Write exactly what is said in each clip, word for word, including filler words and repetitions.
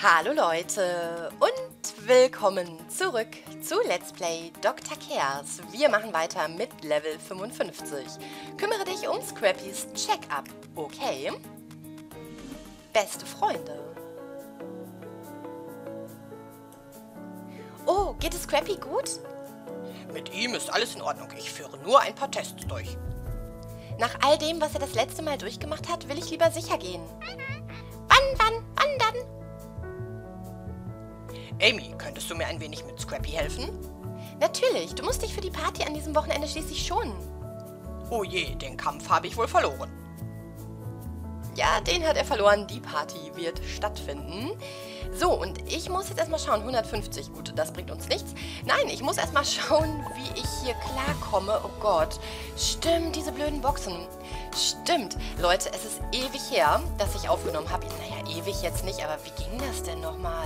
Hallo Leute und willkommen zurück zu Let's Play Doktor Chaos. Wir machen weiter mit Level fünfundfünfzig. Kümmere dich um Scrappys Check-up, okay? Beste Freunde. Oh, geht es Scrappy gut? Mit ihm ist alles in Ordnung. Ich führe nur ein paar Tests durch. Nach all dem, was er das letzte Mal durchgemacht hat, will ich lieber sicher gehen. Wann, wann, wann dann? Amy, könntest du mir ein wenig mit Scrappy helfen? Natürlich, du musst dich für die Party an diesem Wochenende schließlich schonen. Oh je, den Kampf habe ich wohl verloren. Ja, den hat er verloren. Die Party wird stattfinden. So, und ich muss jetzt erstmal schauen. hundertfünfzig, gut, das bringt uns nichts. Nein, ich muss erstmal schauen, wie ich hier klarkomme. Oh Gott. Stimmt, diese blöden Boxen. Stimmt. Leute, es ist ewig her, dass ich aufgenommen habe. Naja, ewig jetzt nicht, aber wie ging das denn nochmal?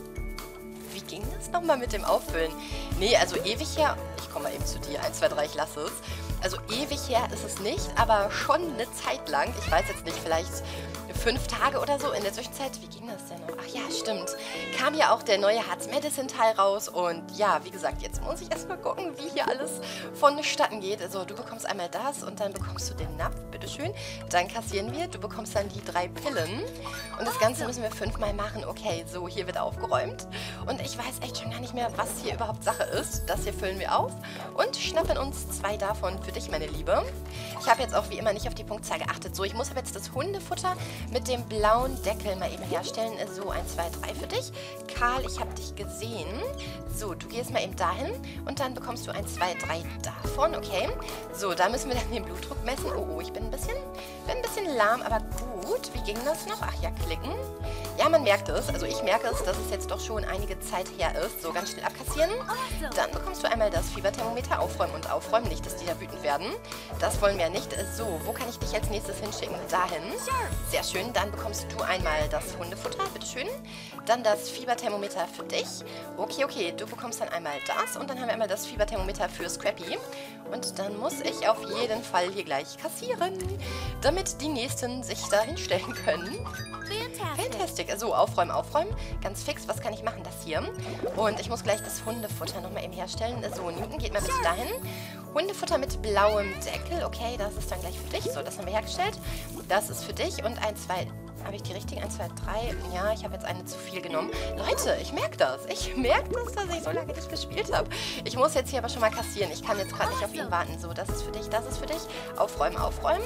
Wie ging das nochmal mit dem Auffüllen? Nee, also ewig her... Ich komme mal eben zu dir. eins, zwei, drei, ich lasse es. Also ewig her ist es nicht, aber schon eine Zeit lang. Ich weiß jetzt nicht, vielleicht fünf Tage oder so. In der Zwischenzeit, wie ging das denn noch? Ach ja, stimmt. Kam ja auch der neue Hearts Medicine Teil raus. Und ja, wie gesagt, jetzt muss ich erstmal gucken, wie hier alles vonstatten geht. Also du bekommst einmal das und dann bekommst du den Napf, bitteschön. Dann kassieren wir. Du bekommst dann die drei Pillen. Und das Ganze müssen wir fünfmal machen. Okay, so, hier wird aufgeräumt. Und ich weiß echt schon gar nicht mehr, was hier überhaupt Sache ist. Das hier füllen wir auf und schnappen uns zwei davon für dich, meine Liebe. Ich habe jetzt auch wie immer nicht auf die Punktzahl geachtet. So, ich muss aber jetzt das Hundefutter mit dem blauen Deckel mal eben herstellen. So, eins, zwei, drei für dich. Karl, ich habe dich gesehen. So, du gehst mal eben dahin und dann bekommst du eins, zwei, drei davon, okay? So, da müssen wir dann den Blutdruck messen. Oh, oh, ich bin ein bisschen, bin ein bisschen lahm, aber gut. Wie ging das noch? Ach ja, klicken. Ja, man merkt es. Also ich merke es, dass es jetzt doch schon einige Zeit her ist. So, ganz schnell abkassieren. Dann bekommst du einmal das Fieberthermometer aufräumen und aufräumen. Nicht, dass die da wütend werden. Das wollen wir nicht. So, wo kann ich dich als nächstes hinschicken? Dahin. Sehr schön. Dann bekommst du einmal das Hundefutter. Bitteschön. Dann das Fieberthermometer für dich. Okay, okay. Du bekommst dann einmal das. Und dann haben wir einmal das Fieberthermometer für Scrappy. Und dann muss ich auf jeden Fall hier gleich kassieren, damit die Nächsten sich da hinstellen können. Fantastic. So, aufräumen, aufräumen. Ganz fix. Was kann ich machen? Das hier. Und ich muss gleich das Hundefutter nochmal eben herstellen. So, Newton, geht mal bitte dahin. Hundefutter mit blauem Deckel. Okay, das ist dann gleich für dich. So, das haben wir hergestellt. Das ist für dich. Und ein, zwei... Habe ich die richtigen? eins, zwei, drei. Ja, ich habe jetzt eine zu viel genommen. Leute, ich merke das. Ich merke das, dass ich so lange nicht gespielt habe. Ich muss jetzt hier aber schon mal kassieren. Ich kann jetzt gerade nicht auf ihn warten. So, das ist für dich, das ist für dich. Aufräumen, aufräumen.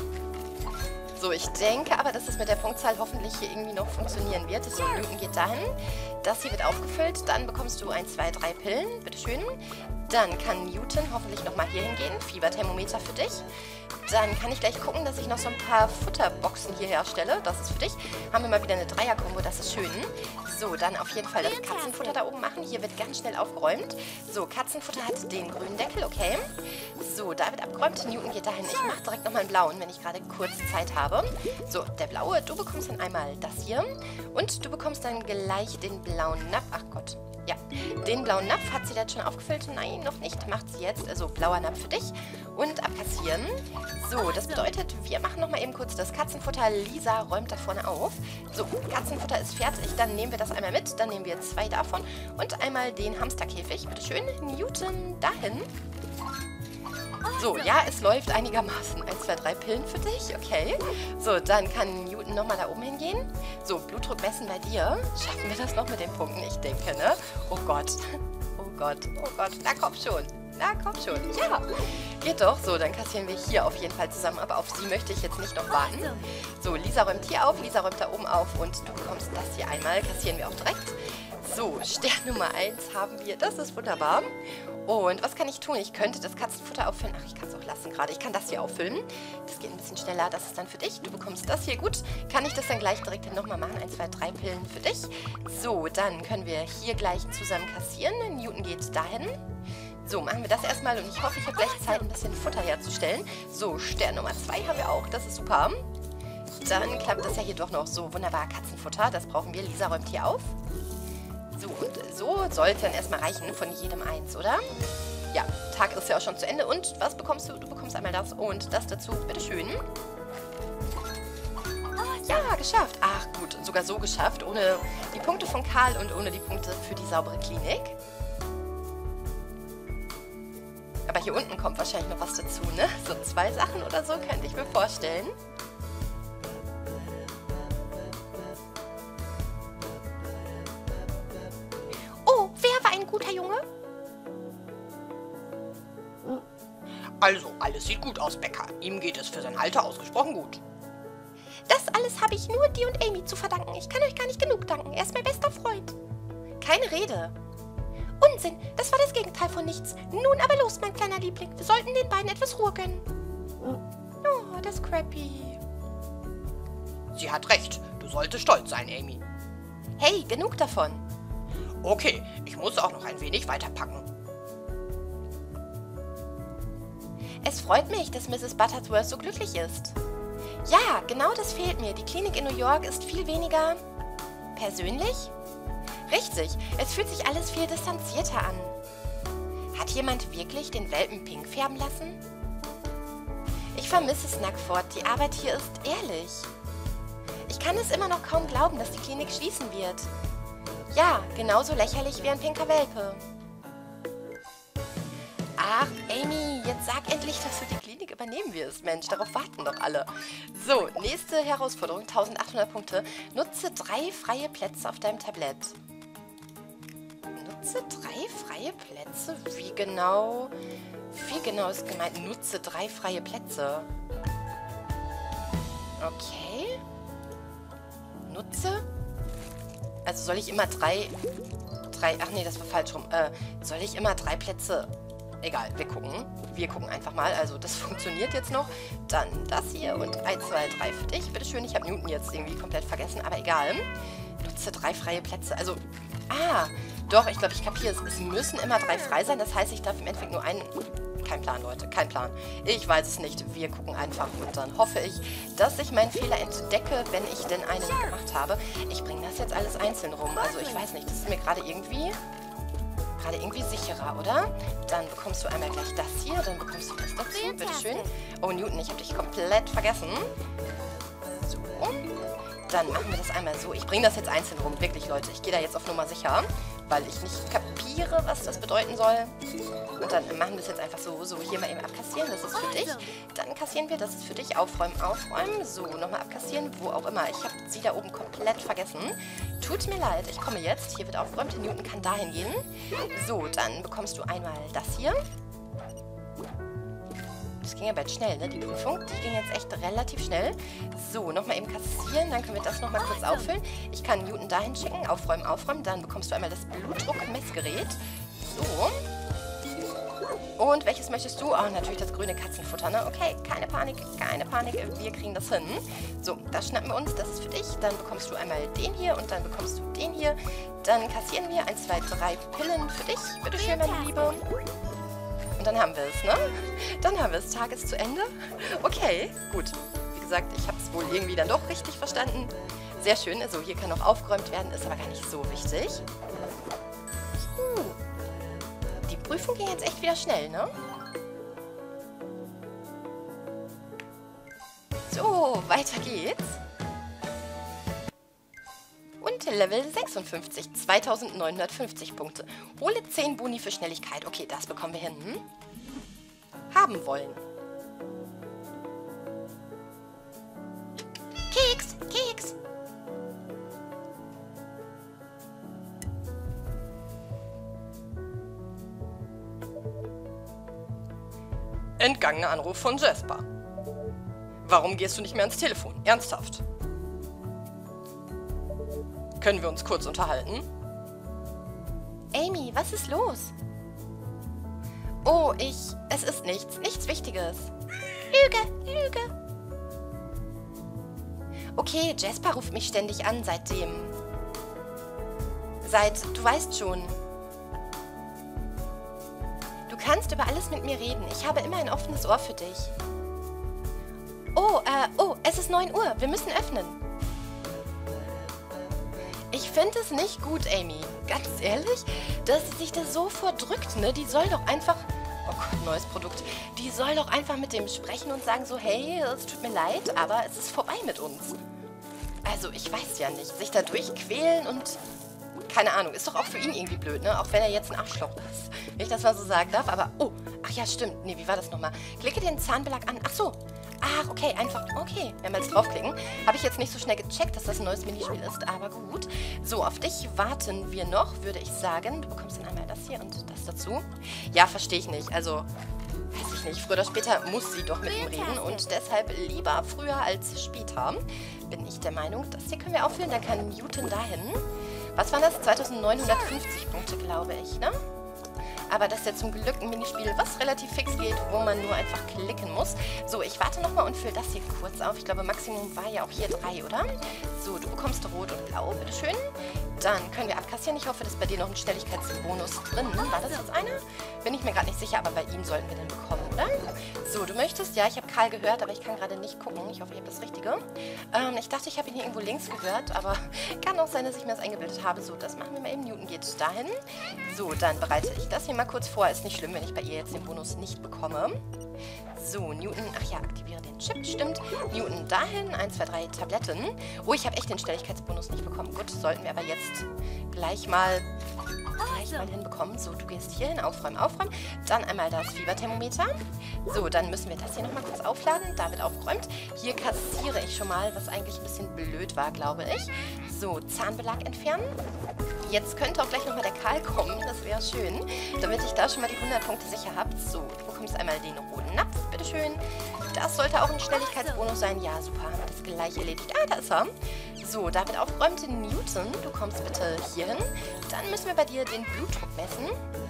So, ich denke aber, dass es mit der Punktzahl hoffentlich hier irgendwie noch funktionieren wird. So, Newton geht dahin. Das hier wird aufgefüllt. Dann bekommst du ein, zwei, drei Pillen. Bitteschön. Dann kann Newton hoffentlich nochmal hier hingehen. Fieberthermometer für dich. Dann kann ich gleich gucken, dass ich noch so ein paar Futterboxen hier herstelle. Das ist für dich. Haben wir mal wieder eine Dreier-Kombo, das ist schön. So, dann auf jeden Fall das Katzenfutter da oben machen. Hier wird ganz schnell aufgeräumt. So, Katzenfutter hat den grünen Deckel, okay. So, da wird abgeräumt. Newton geht dahin. Ich mache direkt nochmal einen blauen, wenn ich gerade kurz Zeit habe. So, der blaue. Du bekommst dann einmal das hier. Und du bekommst dann gleich den blauen Napf. Ach Gott. Ja, den blauen Napf hat sie jetzt schon aufgefüllt. Nein, noch nicht. Macht sie jetzt. Also, blauer Napf für dich. Und abkassieren. So, das bedeutet, wir machen nochmal eben kurz das Katzenfutter. Lisa räumt da vorne auf. So, Katzenfutter ist fertig. Dann nehmen wir das einmal mit. Dann nehmen wir zwei davon. Und einmal den Hamsterkäfig. Bitteschön. Newton dahin. So, ja, es läuft einigermaßen. eins, zwei, drei Pillen für dich, okay. So, dann kann Newton nochmal da oben hingehen. So, Blutdruck messen bei dir. Schaffen wir das noch mit den Punkten? Ich denke, ne? Oh Gott. Oh Gott, oh Gott. Na, komm schon. Na, komm schon. Ja, geht doch. So, dann kassieren wir hier auf jeden Fall zusammen. Aber auf sie möchte ich jetzt nicht noch warten. So, Lisa räumt hier auf. Lisa räumt da oben auf. Und du bekommst das hier einmal. Kassieren wir auch direkt. So, Stern Nummer eins haben wir. Das ist wunderbar. Und was kann ich tun? Ich könnte das Katzenfutter auffüllen. Ach, ich kann es auch lassen gerade. Ich kann das hier auffüllen. Das geht ein bisschen schneller. Das ist dann für dich. Du bekommst das hier. Gut. Kann ich das dann gleich direkt nochmal machen? eins, zwei, drei Pillen für dich. So, dann können wir hier gleich zusammen kassieren. Newton geht dahin. So, machen wir das erstmal. Und ich hoffe, ich habe gleich Zeit, ein bisschen Futter herzustellen. So, Stern Nummer zwei haben wir auch. Das ist super. Dann klappt das ja hier doch noch. So, wunderbar. Katzenfutter. Das brauchen wir. Lisa räumt hier auf. So, und so soll es dann erstmal reichen, von jedem eins, oder? Ja, Tag ist ja auch schon zu Ende. Und was bekommst du? Du bekommst einmal das und das dazu. Bitteschön. Ja, geschafft. Ach gut, sogar so geschafft, ohne die Punkte von Karl und ohne die Punkte für die saubere Klinik. Aber hier unten kommt wahrscheinlich noch was dazu, ne? So zwei Sachen oder so könnte ich mir vorstellen. Oh, wer war ein guter Junge? Also, alles sieht gut aus, Becker. Ihm geht es für sein Alter ausgesprochen gut. Das alles habe ich nur dir und Amy zu verdanken. Ich kann euch gar nicht genug danken. Er ist mein bester Freund. Keine Rede. Unsinn, das war das Gegenteil von nichts. Nun aber los, mein kleiner Liebling. Wir sollten den beiden etwas Ruhe gönnen. Oh, das Scrappy. Sie hat recht. Du solltest stolz sein, Amy. Hey, genug davon. Okay, ich muss auch noch ein wenig weiterpacken. Es freut mich, dass Misses Butterworth so glücklich ist. Ja, genau das fehlt mir. Die Klinik in New York ist viel weniger persönlich. Richtig, es fühlt sich alles viel distanzierter an. Hat jemand wirklich den Welpen pink färben lassen? Ich vermisse Snackford. Die Arbeit hier ist ehrlich. Ich kann es immer noch kaum glauben, dass die Klinik schließen wird. Ja, genauso lächerlich wie ein pinker Welpe. Ach, Amy, jetzt sag endlich, dass du die Klinik übernehmen wirst. Mensch, darauf warten doch alle. So, nächste Herausforderung, eintausendachthundert Punkte. Nutze drei freie Plätze auf deinem Tablett. Nutze drei freie Plätze? Wie genau? Wie genau ist gemeint? Nutze drei freie Plätze. Okay. Nutze? Also soll ich immer drei... drei ach nee, das war falsch rum. Äh, soll ich immer drei Plätze... Egal, wir gucken. Wir gucken einfach mal. Also, das funktioniert jetzt noch. Dann das hier und eins, zwei, drei für dich. Bitteschön, ich habe Newton jetzt irgendwie komplett vergessen, aber egal. Nutze drei freie Plätze. Also, ah, doch, ich glaube, ich kapiere es. Es müssen immer drei frei sein. Das heißt, ich darf im Endeffekt nur einen... Kein Plan, Leute, kein Plan. Ich weiß es nicht. Wir gucken einfach und dann hoffe ich, dass ich meinen Fehler entdecke, wenn ich denn einen gemacht habe. Ich bringe das jetzt alles einzeln rum. Also, ich weiß nicht, das ist mir gerade irgendwie... gerade irgendwie sicherer, oder? Dann bekommst du einmal gleich das hier, dann bekommst du das dazu, bitteschön. Oh, Newton, ich habe dich komplett vergessen. So. Dann machen wir das einmal so. Ich bringe das jetzt einzeln rum, wirklich, Leute. Ich gehe da jetzt auf Nummer sicher, weil ich nicht kapiere, was das bedeuten soll. Und dann machen wir es jetzt einfach so. So, hier mal eben abkassieren, das ist für dich. Dann kassieren wir, das ist für dich. Aufräumen, aufräumen. So, nochmal abkassieren, wo auch immer. Ich habe sie da oben komplett vergessen. Tut mir leid, ich komme jetzt. Hier wird aufgeräumt, Newton kann dahin gehen. So, dann bekommst du einmal das hier. Das ging ja bald schnell, ne? Die Prüfung, die ging jetzt echt relativ schnell. So, nochmal eben kassieren, dann können wir das nochmal kurz auffüllen. Ich kann Newton dahin schicken, aufräumen, aufräumen. Dann bekommst du einmal das Blutdruckmessgerät. So. Und welches möchtest du? Oh, natürlich das grüne Katzenfutter, ne? Okay, keine Panik, keine Panik, wir kriegen das hin. So, das schnappen wir uns, das ist für dich. Dann bekommst du einmal den hier und dann bekommst du den hier. Dann kassieren wir eins, zwei, drei Pillen für dich. Bitteschön, meine Liebe. Und dann haben wir es, ne? Dann haben wir es. Tag ist zu Ende. Okay, gut. Wie gesagt, ich habe es wohl irgendwie dann doch richtig verstanden. Sehr schön. Also hier kann noch aufgeräumt werden, ist aber gar nicht so wichtig. Uh. Die Prüfung ging jetzt echt wieder schnell, ne? So, weiter geht's. Und Level sechsundfünfzig, zweitausendneunhundertfünfzig Punkte. Hole zehn Boni für Schnelligkeit. Okay, das bekommen wir hin. Hm? Haben wollen. Keks, Keks. Entgangener Anruf von Jasper. Warum gehst du nicht mehr ans Telefon? Ernsthaft? Können wir uns kurz unterhalten? Amy, was ist los? Oh, ich... Es ist nichts. Nichts Wichtiges. Lüge, Lüge. Okay, Jasper ruft mich ständig an seitdem. Seit... Du weißt schon. Du kannst über alles mit mir reden. Ich habe immer ein offenes Ohr für dich. Oh, äh... Oh, es ist neun Uhr. Wir müssen öffnen. Ich finde es nicht gut, Amy. Ganz ehrlich, dass sie sich da so vordrückt, ne? Die soll doch einfach... Oh Gott, neues Produkt. Die soll doch einfach mit dem sprechen und sagen so, hey, es tut mir leid, aber es ist vorbei mit uns. Also, ich weiß ja nicht. Sich da durchquälen und... Keine Ahnung, ist doch auch für ihn irgendwie blöd, ne? Auch wenn er jetzt ein Arschloch ist. Wenn ich das mal so sagen darf, aber... Oh, ach ja, stimmt. Nee, wie war das nochmal? Klicke den Zahnbelag an. Ach so. Ach, okay, einfach... Okay, mehrmals draufklicken. Habe ich jetzt nicht so schnell gecheckt, dass das ein neues Minispiel ist, aber gut. So, auf dich warten wir noch, würde ich sagen. Du bekommst dann einmal das hier und das dazu. Ja, verstehe ich nicht. Also... Weiß ich nicht, früher oder später muss sie doch mit ihm reden und deshalb lieber früher als später, bin ich der Meinung. Das hier können wir auffüllen, dann kann Newton dahin. Was waren das? zweitausendneunhundertfünfzig Punkte, glaube ich, ne? Aber das ist ja zum Glück ein Minispiel, was relativ fix geht, wo man nur einfach klicken muss. So, ich warte nochmal und fülle das hier kurz auf. Ich glaube, Maximum war ja auch hier drei, oder? So, du bekommst rot und blau, bitteschön. Dann können wir abkassieren. Ich hoffe, dass bei dir noch ein Schnelligkeitsbonus drin. War das jetzt einer? Bin ich mir gerade nicht sicher, aber bei ihm sollten wir den bekommen, oder? So, du möchtest, ja, ich habe Karl gehört, aber ich kann gerade nicht gucken. Ich hoffe, ich habe das Richtige. Ähm, ich dachte, ich habe ihn hier irgendwo links gehört, aber kann auch sein, dass ich mir das eingebildet habe. So, das machen wir mal eben. Newton geht dahin. So, dann bereite ich das hier mal kurz vor. Ist nicht schlimm, wenn ich bei ihr jetzt den Bonus nicht bekomme. So, Newton, ach ja, aktiviere den Chip, stimmt. Newton dahin, eins, zwei, drei Tabletten. Oh, ich habe echt den Schnelligkeitsbonus nicht bekommen. Gut, sollten wir aber jetzt gleich mal, gleich mal hinbekommen. So, du gehst hier hin, aufräumen, aufräumen. Dann einmal das Fieberthermometer. So, dann müssen wir das hier nochmal kurz aufladen. Da wird aufgeräumt. Hier kassiere ich schon mal, was eigentlich ein bisschen blöd war, glaube ich. So, Zahnbelag entfernen. Jetzt könnte auch gleich nochmal der Karl kommen. Das wäre schön, damit ich da schon mal die hundert Punkte sicher habe. So, du bekommst einmal den roten Napf. Bitteschön. Das sollte auch ein Schnelligkeitsbonus sein. Ja, super. Haben wir das gleich erledigt. Ah, da ist er. So, da wird aufgeräumt. Newton, du kommst bitte hier hin. Dann müssen wir bei dir den Blutdruck messen.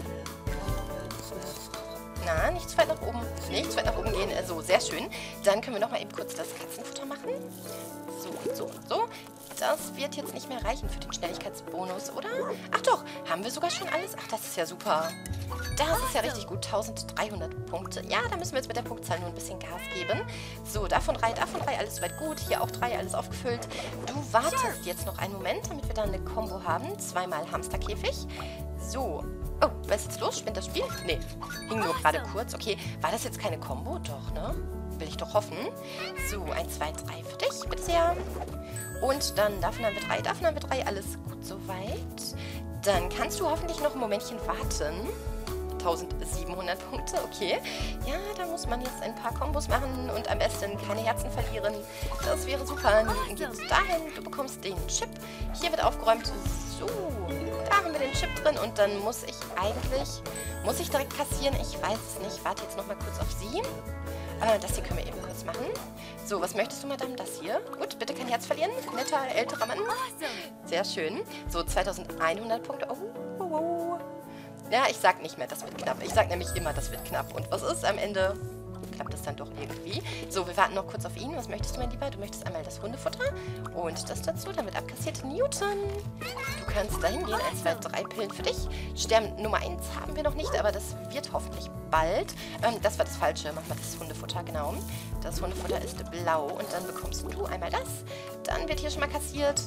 Na, nicht zu weit nach oben. Nicht zu weit nach oben gehen. So, sehr schön. Dann können wir noch mal eben kurz das Katzenfutter machen. So und so und so. Das wird jetzt nicht mehr reichen für den Schnelligkeitsbonus, oder? Ach doch, haben wir sogar schon alles? Ach, das ist ja super. Das ist ja richtig gut. dreizehnhundert Punkte. Ja, da müssen wir jetzt mit der Punktzahl nur ein bisschen Gas geben. So, davon drei, davon drei, alles soweit gut. Hier auch drei, alles aufgefüllt. Du wartest jetzt noch einen Moment, damit wir dann eine Kombo haben. Zweimal Hamsterkäfig. So. Oh, was ist jetzt los? Spinnt das Spiel? Nee, hing nur gerade kurz. Okay, war das jetzt keine Kombo? Doch, ne? Will ich doch hoffen. So, eins, zwei, drei für dich, bitte sehr. Und dann davon haben wir drei, davon haben wir drei, alles gut soweit. Dann kannst du hoffentlich noch ein Momentchen warten. eintausendsiebenhundert Punkte, okay. Ja, da muss man jetzt ein paar Kombos machen und am besten keine Herzen verlieren. Das wäre super. Newton geht's dahin, du bekommst den Chip. Hier wird aufgeräumt. So, da haben wir den Chip drin und dann muss ich eigentlich, muss ich direkt kassieren? Ich weiß es nicht. Warte jetzt nochmal kurz auf sie. Äh, das hier können wir eben kurz machen. So, was möchtest du, Madame? Das hier. Gut, bitte kein Herz verlieren. Netter, älterer Mann. Sehr schön. So, zweitausendeinhundert Punkte. Oh, oh, oh. Ja, ich sag nicht mehr, das wird knapp. Ich sag nämlich immer, das wird knapp. Und was ist am Ende? Klappt das dann doch irgendwie. So, wir warten noch kurz auf ihn. Was möchtest du, mein Lieber? Du möchtest einmal das Hundefutter und das dazu. Dann wird abkassiert. Newton. Du kannst dahin gehen. eins, zwei, drei Pillen für dich. Stern Nummer eins haben wir noch nicht, aber das wird hoffentlich bald. Ähm, das war das Falsche. Machen wir das Hundefutter, genau. Das Hundefutter ist blau und dann bekommst du einmal das. Dann wird hier schon mal kassiert.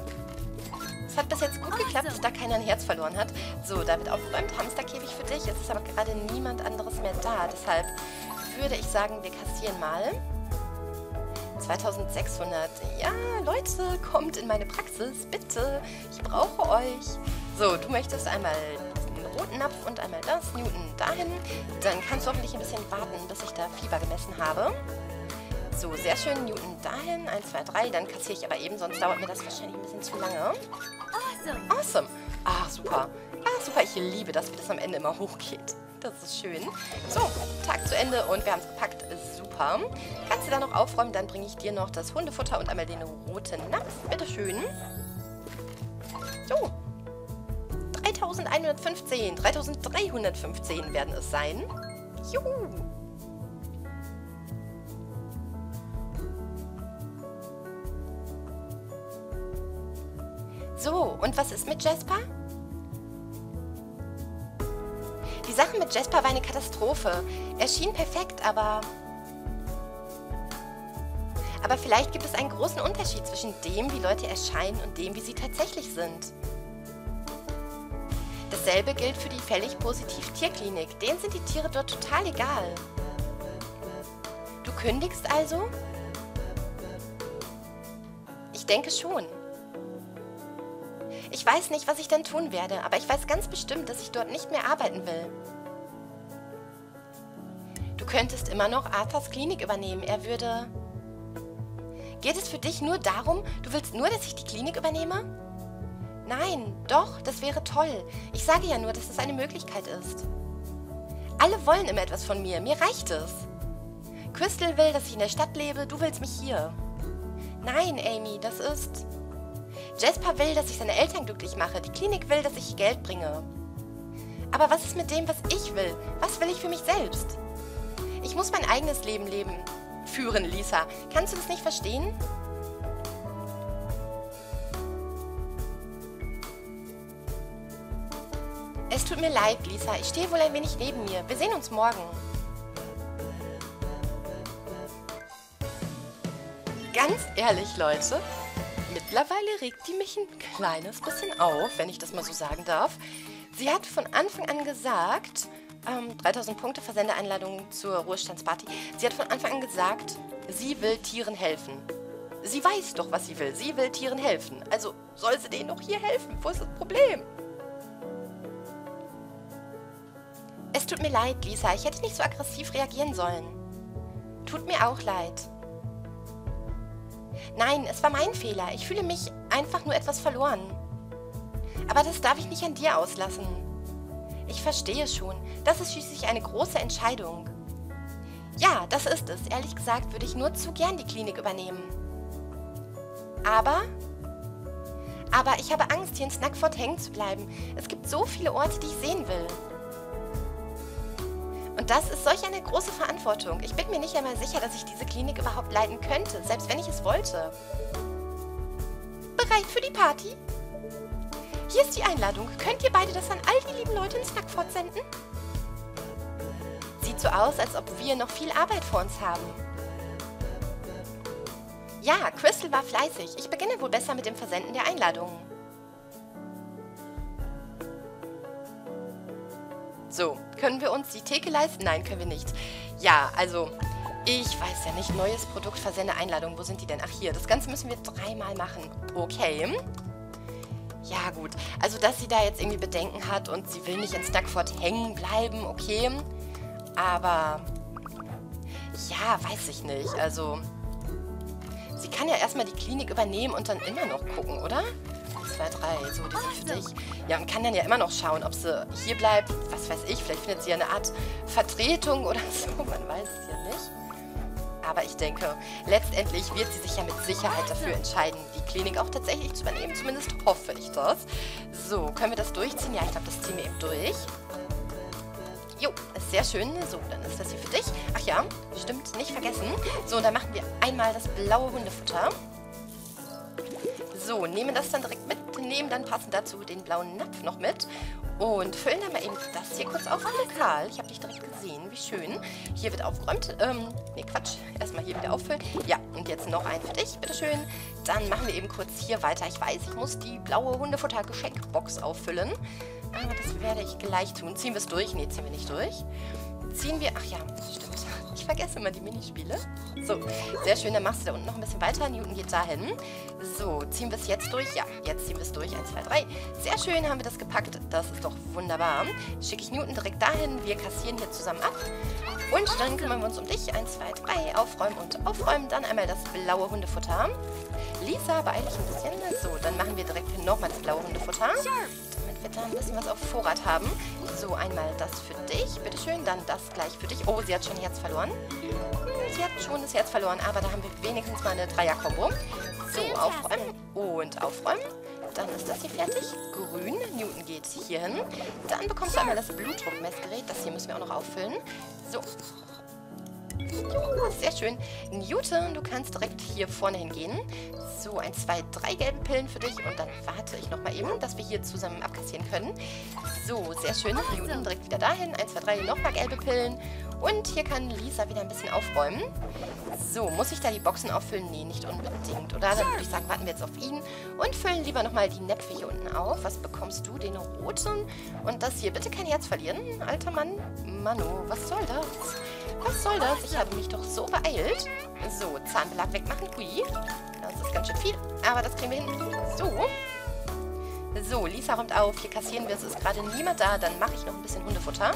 Es hat bis jetzt gut geklappt, dass da keiner ein Herz verloren hat. So, da wird aufgeräumt. Hamsterkäfig für dich. Es ist aber gerade niemand anderes mehr da. Deshalb würde ich sagen, wir kassieren mal. zweitausendsechshundert. Ja, Leute, kommt in meine Praxis, bitte. Ich brauche euch. So, du möchtest einmal den roten Napf und einmal das. Newton dahin. Dann kannst du hoffentlich ein bisschen warten, bis ich da Fieber gemessen habe. So, sehr schön. Newton dahin. eins, zwei, drei. Dann kassiere ich aber eben, sonst dauert mir das wahrscheinlich ein bisschen zu lange. Awesome. Awesome. Ah, super. Ah, super. Ich liebe das, wie das am Ende immer hochgeht. Das ist schön. So, Tag zu Ende und wir haben es gepackt. Super. Kannst du da noch aufräumen? Dann bringe ich dir noch das Hundefutter und einmal den roten Napf. Bitteschön. So. dreitausendeinhundertfünfzehn. dreitausenddreihundertfünfzehn werden es sein. Juhu. So, und was ist mit Jasper? Die Sache mit Jasper war eine Katastrophe. Er schien perfekt, aber... Aber vielleicht gibt es einen großen Unterschied zwischen dem, wie Leute erscheinen und dem, wie sie tatsächlich sind. Dasselbe gilt für die Völlig Positiv Tierklinik. Denen sind die Tiere dort total egal. Du kündigst also? Ich denke schon. Ich weiß nicht, was ich dann tun werde, aber ich weiß ganz bestimmt, dass ich dort nicht mehr arbeiten will. Du könntest immer noch Arthurs Klinik übernehmen. Er würde... Geht es für dich nur darum, du willst nur, dass ich die Klinik übernehme? Nein, doch, das wäre toll. Ich sage ja nur, dass es eine Möglichkeit ist. Alle wollen immer etwas von mir. Mir reicht es. Crystal will, dass ich in der Stadt lebe. Du willst mich hier. Nein, Amy, das ist... Jasper will, dass ich seine Eltern glücklich mache. Die Klinik will, dass ich Geld bringe. Aber was ist mit dem, was ich will? Was will ich für mich selbst? Ich muss mein eigenes Leben leben. Führen, Lisa. Kannst du das nicht verstehen? Es tut mir leid, Lisa. Ich stehe wohl ein wenig neben mir. Wir sehen uns morgen. Ganz ehrlich, Leute, mittlerweile regt die mich ein kleines bisschen auf, wenn ich das mal so sagen darf. Sie hat von Anfang an gesagt, ähm, dreitausend Punkte Versendeeinladung zur Ruhestandsparty. Sie hat von Anfang an gesagt, sie will Tieren helfen. Sie weiß doch, was sie will. Sie will Tieren helfen. Also soll sie denen doch hier helfen. Wo ist das Problem? Es tut mir leid, Lisa. Ich hätte nicht so aggressiv reagieren sollen. Tut mir auch leid. Nein, es war mein Fehler. Ich fühle mich einfach nur etwas verloren. Aber das darf ich nicht an dir auslassen. Ich verstehe schon. Das ist schließlich eine große Entscheidung. Ja, das ist es. Ehrlich gesagt würde ich nur zu gern die Klinik übernehmen. Aber... Aber ich habe Angst, hier in Snackford hängen zu bleiben. Es gibt so viele Orte, die ich sehen will. Und das ist solch eine große Verantwortung. Ich bin mir nicht einmal sicher, dass ich diese Klinik überhaupt leiten könnte, selbst wenn ich es wollte. Bereit für die Party? Hier ist die Einladung. Könnt ihr beide das an all die lieben Leute in Snackford senden? Sieht so aus, als ob wir noch viel Arbeit vor uns haben. Ja, Crystal war fleißig. Ich beginne wohl besser mit dem Versenden der Einladungen. So, können wir uns die Theke leisten? Nein, können wir nicht. Ja, also, ich weiß ja nicht. Neues Produkt, Versende, Einladung. Wo sind die denn? Ach, hier. Das Ganze müssen wir dreimal machen. Okay. Ja, gut. Also, dass sie da jetzt irgendwie Bedenken hat und sie will nicht in Snackford hängen bleiben, okay. Aber, ja, weiß ich nicht. Also, sie kann ja erstmal die Klinik übernehmen und dann immer noch gucken, oder? zwei, drei, so, die sind für dich. Ja, und kann dann ja immer noch schauen, ob sie hier bleibt. Was weiß ich, vielleicht findet sie ja eine Art Vertretung oder so. Man weiß es ja nicht. Aber ich denke, letztendlich wird sie sich ja mit Sicherheit dafür entscheiden, die Klinik auch tatsächlich zu übernehmen. Zumindest hoffe ich das. So, können wir das durchziehen? Ja, ich glaube, das ziehen wir eben durch. Jo, ist sehr schön. So, dann ist das hier für dich. Ach ja, stimmt, nicht vergessen. So, und dann machen wir einmal das blaue Hundefutter. So, nehmen das dann direkt mit, nehmen dann passend dazu den blauen Napf noch mit und füllen dann mal eben das hier kurz auf. Hallo Karl, ich habe dich direkt gesehen, wie schön. Hier wird aufgeräumt, ähm, nee Quatsch, erstmal hier wieder auffüllen. Ja, und jetzt noch ein für dich, bitteschön. Dann machen wir eben kurz hier weiter. Ich weiß, ich muss die blaue Hundefutter-Geschenkbox auffüllen, aber das werde ich gleich tun. Ziehen wir es durch? Nee, ziehen wir nicht durch. Ziehen wir, ach ja, stimmt. Ich vergesse immer die Minispiele. So, sehr schön. Dann machst du da unten noch ein bisschen weiter. Newton geht dahin. So, ziehen wir es jetzt durch? Ja, jetzt ziehen wir es durch. eins, zwei, drei. Sehr schön, haben wir das gepackt. Das ist doch wunderbar. Schicke ich Newton direkt dahin. Wir kassieren hier zusammen ab. Und dann kümmern wir uns um dich. eins, zwei, drei. Aufräumen und aufräumen. Dann einmal das blaue Hundefutter. Lisa, beeil dich ein bisschen. So, dann machen wir direkt nochmal das blaue Hundefutter. Damit wir da ein bisschen was auf Vorrat haben. So, einmal das für dich. Bitteschön. Dann das gleich für dich. Oh, sie hat schon Herz verloren. Sie hat schon das Herz verloren, aber da haben wir wenigstens mal eine Dreier-Kombo. So, aufräumen und aufräumen. Dann ist das hier fertig. Grün. Newton geht hier hin. Dann bekommst du einmal das Blutdruckmessgerät. Das hier müssen wir auch noch auffüllen. So. Sehr schön. Newton, du kannst direkt hier vorne hingehen. So, ein, zwei, drei gelbe Pillen für dich. Und dann warte ich nochmal eben, dass wir hier zusammen abkassieren können. So, sehr schön. Newton direkt wieder dahin. eins, zwei, drei, nochmal gelbe Pillen. Und hier kann Lisa wieder ein bisschen aufräumen. So, muss ich da die Boxen auffüllen? Nee, nicht unbedingt. Oder dann würde ich sagen, warten wir jetzt auf ihn. Und füllen lieber nochmal die Näpfe hier unten auf. Was bekommst du? Den roten. Und das hier. Bitte kein Herz verlieren, alter Mann. Manu, was soll das? Was soll das? Ich habe mich doch so beeilt. So, Zahnbelag wegmachen. Ui. das ist ganz schön viel. Aber das kriegen wir hin. So. So, Lisa räumt auf. Hier kassieren wir es. Ist gerade niemand da. Dann mache ich noch ein bisschen Hundefutter.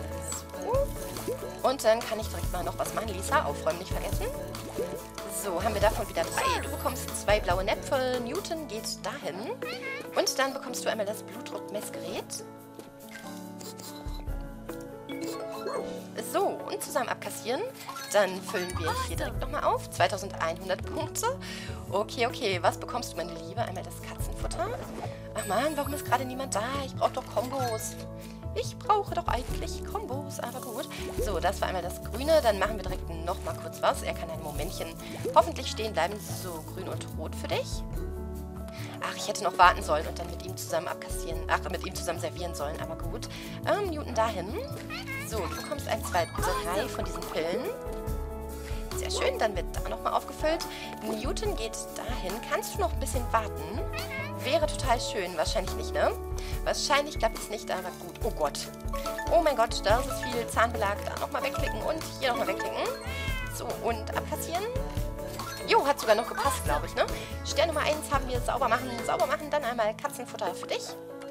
So. Und dann kann ich direkt mal noch was machen. Lisa, aufräumen nicht vergessen. So, haben wir davon wieder drei. Du bekommst zwei blaue Näpfe. Newton geht dahin. Und dann bekommst du einmal das Blutdruckmessgerät. So, und zusammen abkassieren. Dann füllen wir hier direkt nochmal auf. zweitausendeinhundert Punkte. Okay, okay. Was bekommst du, meine Liebe? Einmal das Katzenfutter. Ach man, warum ist gerade niemand da? Ich brauche doch Kombos. Ich brauche doch eigentlich Kombos, aber gut. So, das war einmal das Grüne. Dann machen wir direkt nochmal kurz was. Er kann ein Momentchen hoffentlich stehen bleiben. So, grün und rot für dich. Ach, ich hätte noch warten sollen und dann mit ihm zusammen abkassieren. Ach, mit ihm zusammen servieren sollen, aber gut. Ähm, Newton dahin. So, du bekommst ein, zwei, drei von diesen Pillen. Sehr schön, dann wird da nochmal aufgefüllt. Newton geht dahin. Kannst du noch ein bisschen warten? Wäre total schön. Wahrscheinlich nicht, ne? Wahrscheinlich klappt es nicht, aber gut. Oh Gott. Oh mein Gott, da ist viel Zahnbelag. Da nochmal wegklicken und hier nochmal wegklicken. So, und abkassieren. Jo, hat sogar noch gepasst, glaube ich, ne? Stern Nummer eins haben wir sauber machen. Sauber machen, dann einmal Katzenfutter für dich.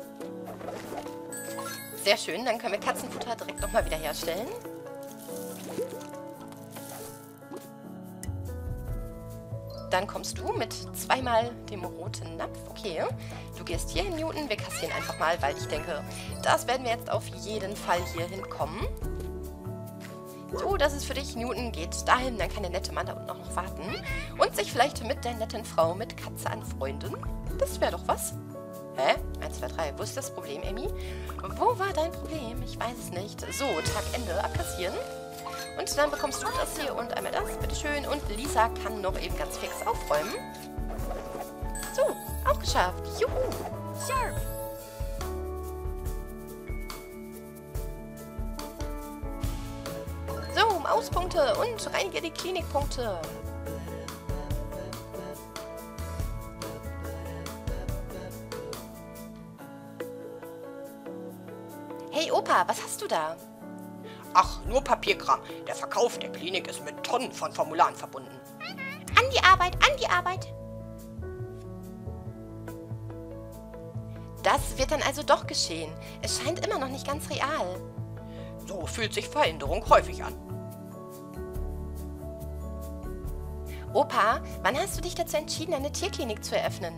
Sehr schön, dann können wir Katzenfutter direkt nochmal wieder herstellen. Dann kommst du mit zweimal dem roten Napf. Okay, du gehst hier hin, Newton. Wir kassieren einfach mal, weil ich denke, das werden wir jetzt auf jeden Fall hier hinkommen. So, das ist für dich. Newton geht dahin, dann kann der nette Mann da unten auch noch warten. Und sich vielleicht mit der netten Frau mit Katze anfreunden. Das wäre doch was. Hä? eins, zwei, drei. Wo ist das Problem, Amy? Wo war dein Problem? Ich weiß es nicht. So, Tagende, abkassieren. Und dann bekommst du das hier und einmal das, bitteschön. Und Lisa kann noch eben ganz fix aufräumen. So, auch geschafft. Juhu. Sharp. So, Mauspunkte und reinige die Klinikpunkte. Hey Opa, was hast du da? Ach, nur Papierkram. Der Verkauf der Klinik ist mit Tonnen von Formularen verbunden. An die Arbeit, an die Arbeit. Das wird dann also doch geschehen. Es scheint immer noch nicht ganz real. So fühlt sich Veränderung häufig an. Opa, wann hast du dich dazu entschieden, eine Tierklinik zu eröffnen?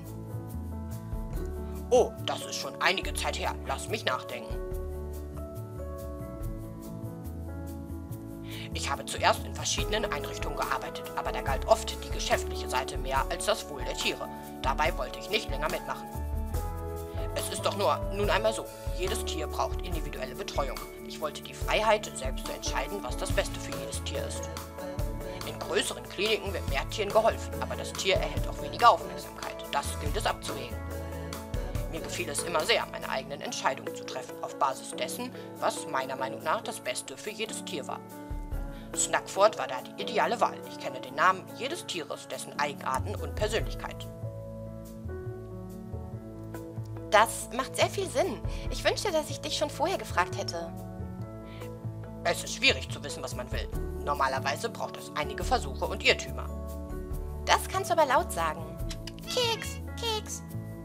Oh, das ist schon einige Zeit her. Lass mich nachdenken. Ich habe zuerst in verschiedenen Einrichtungen gearbeitet, aber da galt oft die geschäftliche Seite mehr als das Wohl der Tiere. Dabei wollte ich nicht länger mitmachen. Es ist doch nur nun einmal so, jedes Tier braucht individuelle Betreuung. Ich wollte die Freiheit, selbst zu entscheiden, was das Beste für jedes Tier ist. In größeren Kliniken wird mehr Tieren geholfen, aber das Tier erhält auch weniger Aufmerksamkeit. Das gilt es abzuwägen. Mir gefiel es immer sehr, meine eigenen Entscheidungen zu treffen, auf Basis dessen, was meiner Meinung nach das Beste für jedes Tier war. Snackford war da die ideale Wahl. Ich kenne den Namen jedes Tieres, dessen Eigenarten und Persönlichkeit. Das macht sehr viel Sinn. Ich wünschte, dass ich dich schon vorher gefragt hätte. Es ist schwierig zu wissen, was man will. Normalerweise braucht es einige Versuche und Irrtümer. Das kannst du aber laut sagen. Keks, Keks.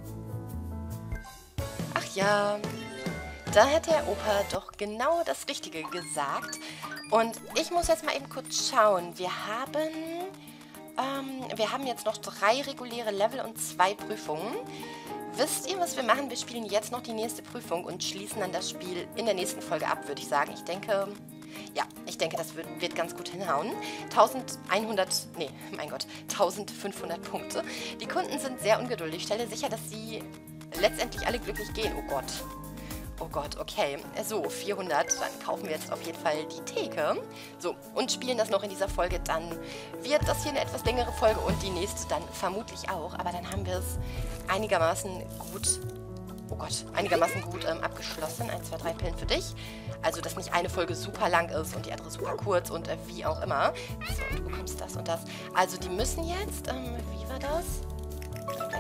Ach ja, da hat der Opa doch genau das Richtige gesagt. Und ich muss jetzt mal eben kurz schauen. Wir haben, ähm, wir haben jetzt noch drei reguläre Level und zwei Prüfungen. Wisst ihr, was wir machen? Wir spielen jetzt noch die nächste Prüfung und schließen dann das Spiel in der nächsten Folge ab, würde ich sagen. Ich denke, ja, ich denke, das wird, wird ganz gut hinhauen. eintausendeinhundert, nee, mein Gott, eintausendfünfhundert Punkte. Die Kunden sind sehr ungeduldig. Ich stelle sicher, dass sie letztendlich alle glücklich gehen. Oh Gott. Oh Gott, okay. So, vierhundert. Dann kaufen wir jetzt auf jeden Fall die Theke. So, und spielen das noch in dieser Folge. Dann wird das hier eine etwas längere Folge und die nächste dann vermutlich auch. Aber dann haben wir es einigermaßen gut, oh Gott, einigermaßen gut ähm, abgeschlossen. Eins, zwei, drei Pillen für dich. Also, dass nicht eine Folge super lang ist und die andere super kurz und äh, wie auch immer. So, und du bekommst das und das. Also, die müssen jetzt, ähm, wie war das? Gleich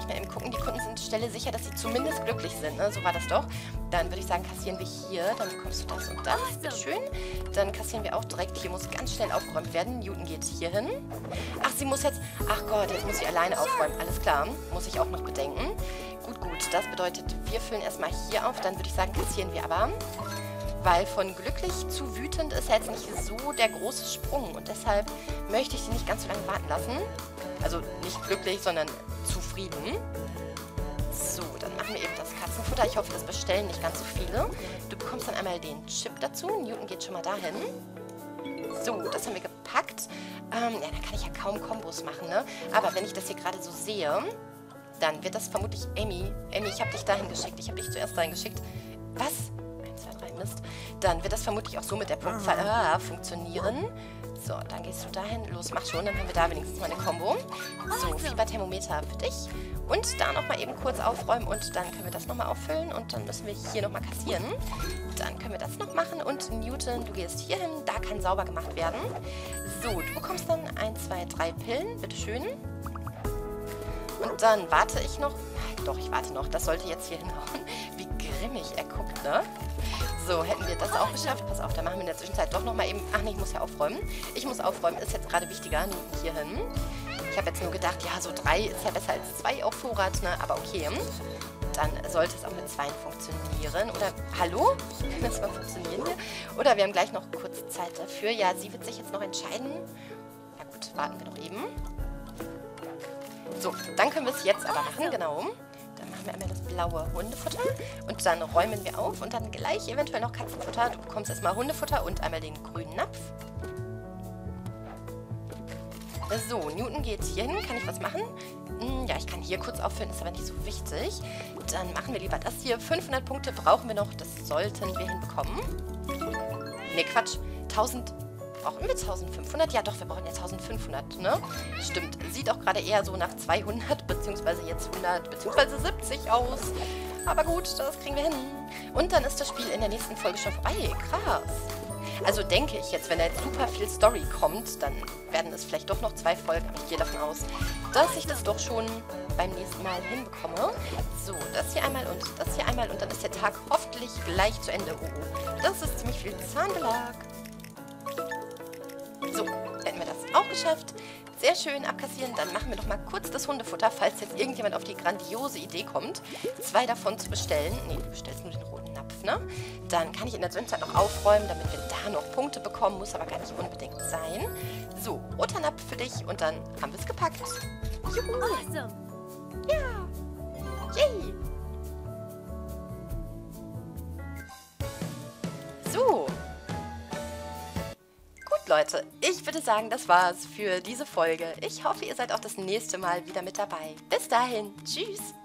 ich mal eben gucken. Die Kunden sind Stelle sicher, dass sie zumindest glücklich sind. Ne? So war das doch. Dann würde ich sagen, kassieren wir hier. Dann bekommst du das und das. Bitteschön. Dann kassieren wir auch direkt. Hier muss ganz schnell aufgeräumt werden. Newton geht hier hin. Ach, sie muss jetzt... Ach Gott, jetzt muss sie alleine aufräumen. Alles klar. Muss ich auch noch bedenken. Gut, gut. Das bedeutet, wir füllen erstmal hier auf. Dann würde ich sagen, kassieren wir aber... Weil von glücklich zu wütend ist ja jetzt nicht so der große Sprung. Und deshalb möchte ich sie nicht ganz so lange warten lassen. Also nicht glücklich, sondern zufrieden. So, dann machen wir eben das Katzenfutter. Ich hoffe, das bestellen nicht ganz so viele. Du bekommst dann einmal den Chip dazu. Newton geht schon mal dahin. So, das haben wir gepackt. Ähm, ja, da kann ich ja kaum Kombos machen, ne? Aber wenn ich das hier gerade so sehe, dann wird das vermutlich Amy. Amy, ich habe dich dahin geschickt. Ich habe dich zuerst dahin geschickt. Was? Mist. Dann wird das vermutlich auch so mit der Punktzahl ah, funktionieren. So, dann gehst du dahin. Los, mach schon. Dann haben wir da wenigstens mal eine Kombo. So, Fieberthermometer für dich. Und da nochmal eben kurz aufräumen. Und dann können wir das nochmal auffüllen. Und dann müssen wir hier nochmal kassieren. Dann können wir das noch machen. Und Newton, du gehst hier hin. Da kann sauber gemacht werden. So, du bekommst dann ein, zwei, drei Pillen. Bitteschön. Und dann warte ich noch. Doch, ich warte noch. Das sollte jetzt hier hinhauen. Wie grimmig er guckt, ne? So, hätten wir das auch geschafft. Pass auf, da machen wir in der Zwischenzeit doch nochmal eben... Ach nee, ich muss ja aufräumen. Ich muss aufräumen, ist jetzt gerade wichtiger. Hier hin. Ich habe jetzt nur gedacht, ja, so drei ist ja besser als zwei auf Vorrat, ne? Aber okay. Dann sollte es auch mit zweien funktionieren. Oder, hallo? Kann das mal funktionieren hier? Oder wir haben gleich noch kurz Zeit dafür. Ja, sie wird sich jetzt noch entscheiden. Ja gut, warten wir noch eben. So, dann können wir es jetzt aber machen, genau. Dann machen wir einmal das blaue Hundefutter und dann räumen wir auf und dann gleich eventuell noch Katzenfutter. Du bekommst erstmal Hundefutter und einmal den grünen Napf. So, Newton geht hier hin. Kann ich was machen? Hm, ja, ich kann hier kurz auffüllen, ist aber nicht so wichtig. Dann machen wir lieber das hier. fünfhundert Punkte brauchen wir noch, das sollten wir hinbekommen. Ne, Quatsch. tausend... Brauchen wir eintausendfünfhundert? Ja doch, wir brauchen ja eintausendfünfhundert, ne? Stimmt. Sieht auch gerade eher so nach zweihundert, beziehungsweise jetzt hundert, beziehungsweise siebzig aus. Aber gut, das kriegen wir hin. Und dann ist das Spiel in der nächsten Folge schon vorbei. Krass. Also denke ich jetzt, wenn da jetzt super viel Story kommt, dann werden es vielleicht doch noch zwei Folgen. Aber ich gehe davon aus, dass ich das doch schon beim nächsten Mal hinbekomme. So, das hier einmal und das hier einmal. Und dann ist der Tag hoffentlich gleich zu Ende. Oh, oh. Das ist ziemlich viel Zahnbelag. So, hätten wir das auch geschafft. Sehr schön abkassieren. Dann machen wir noch mal kurz das Hundefutter, falls jetzt irgendjemand auf die grandiose Idee kommt, zwei davon zu bestellen. Nee, du bestellst nur den roten Napf, ne? Dann kann ich in der Zwischenzeit noch aufräumen, damit wir da noch Punkte bekommen. Muss aber gar nicht unbedingt sein. So, roter Napf für dich und dann haben wir es gepackt. Juhu! Awesome. Ja! Yay! So. Leute, ich würde sagen, das war's für diese Folge. Ich hoffe, ihr seid auch das nächste Mal wieder mit dabei. Bis dahin, tschüss!